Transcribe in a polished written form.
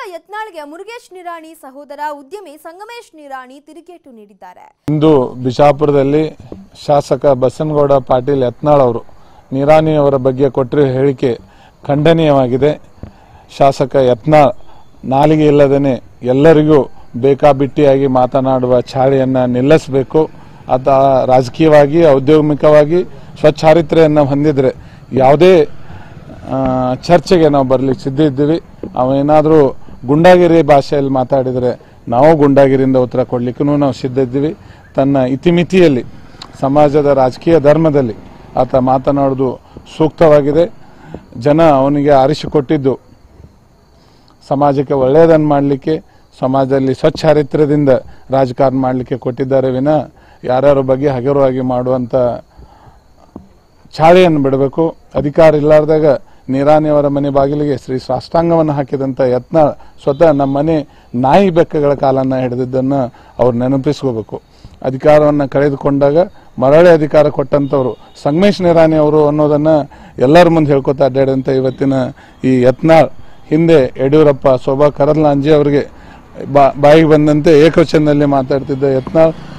ಯತ್ನಾಳ್ಗೆ ಮುರುಗೇಶ್ ನಿರಾಣಿ ಸಹೋದರ ಉದ್ಯಮಿ ಸಂಗಮೇಶ್ ನಿರಾಣಿ ತಿರುಗೇಟು ನೀಡಿದ್ದಾರೆ. ಇಂದು ಬಿಜಾಪುರದಲ್ಲಿ ಶಾಸಕ ಬಸನಗೌಡ ಪಾಟೀಲ್ ಯತ್ನಾಳ್ ಅವರು ನಿರಾಣಿ ಅವರ ಬಗ್ಗೆ ಕೊಟ್ಟಿರುವ ಹೇಳಿಕೆ ಖಂಡನೀಯವಾಗಿದೆ. ಶಾಸಕ ಯತ್ನಾಳ್ ನಾಲಿಗೆ ಇಲ್ಲದೇನೆ ಎಲ್ಲರಿಗೂ ಬೇಕಾಬಿಟ್ಟಿಯಾಗಿ ಮಾತನಾಡುವ ಚಾಳಿಯನ್ನು ನಿಲ್ಲಿಸಬೇಕು. ಆತ ರಾಜಕೀಯವಾಗಿ ಔದ್ಯೋಗಿಕವಾಗಿ ಸ್ವಚ್ಛಾರಿತ್ರೆಯನ್ನು ಹೊಂದಿದ್ರೆ ಯಾವುದೇ ಚರ್ಚೆಗೆ ನಾವು ಬರಲಿಕ್ಕೆ ಸಿದ್ಧ ಇದ್ದೀವಿ. ಅವೇನಾದರೂ ಗುಂಡಾಗಿರಿ ಭಾಷೆಯಲ್ಲಿ ಮಾತಾಡಿದರೆ ನಾವು ಗುಂಡಾಗಿರಿಯಿಂದ ಉತ್ತರ ಕೊಡಲಿಕ್ಕೂ ನಾವು ಸಿದ್ಧ ಇದ್ದೀವಿ. ತನ್ನ ಇತಿಮಿತಿಯಲ್ಲಿ ಸಮಾಜದ ರಾಜಕೀಯ ಧರ್ಮದಲ್ಲಿ ಆತ ಮಾತನಾಡುವುದು ಸೂಕ್ತವಾಗಿದೆ. ಜನ ಅವನಿಗೆ ಆರಿಸಿಕೊಟ್ಟಿದ್ದು ಸಮಾಜಕ್ಕೆ ಒಳ್ಳೆಯದನ್ನು ಮಾಡಲಿಕ್ಕೆ, ಸಮಾಜದಲ್ಲಿ ಸ್ವಚ್ಛಾರಿತ್ರ್ಯದಿಂದ ರಾಜಕಾರಣ ಮಾಡಲಿಕ್ಕೆ ಕೊಟ್ಟಿದ್ದಾರೆ ವಿನ ಯಾರ್ಯಾರ ಬಗ್ಗೆ ಹಗುರವಾಗಿ ಮಾಡುವಂಥ ಚಾಳಿಯನ್ನು ಬಿಡಬೇಕು. ಅಧಿಕಾರ ಇಲ್ಲಾರ್ದಾಗ ನಿರಾಣಿ ಅವರ ಮನೆ ಬಾಗಿಲಿಗೆ ಶ್ರೀ ಸಾಷ್ಟಾಂಗವನ್ನು ಹಾಕಿದಂಥ ಯತ್ನಾಳ್ ಸ್ವತಃ ನಮ್ಮ ಮನೆ ನಾಯಿ ಬೆಕ್ಕಗಳ ಕಾಲನ್ನು ಹಿಡಿದಿದ್ದನ್ನು ಅವ್ರು ನೆನಪಿಸ್ಕೋಬೇಕು. ಅಧಿಕಾರವನ್ನು ಕಳೆದುಕೊಂಡಾಗ ಮರಳಿ ಅಧಿಕಾರ ಕೊಟ್ಟಂಥವ್ರು ಸಂಗಮೇಶ್ ನಿರಾಣಿ ಅವರು ಅನ್ನೋದನ್ನು ಎಲ್ಲರ ಮುಂದೆ ಹೇಳ್ಕೊತಾ ಅಡ್ಡಾಡಿದಂಥ ಇವತ್ತಿನ ಈ ಯತ್ನಾಳ್ ಹಿಂದೆ ಯಡಿಯೂರಪ್ಪ, ಶೋಭಾ ಕರಂದ್ಲಾಜೆ ಅವರಿಗೆ ಬಾಯಿಗೆ ಬಂದಂತೆ ಏಕವಚನದಲ್ಲಿ ಮಾತಾಡ್ತಿದ್ದ ಯತ್ನಾಳ್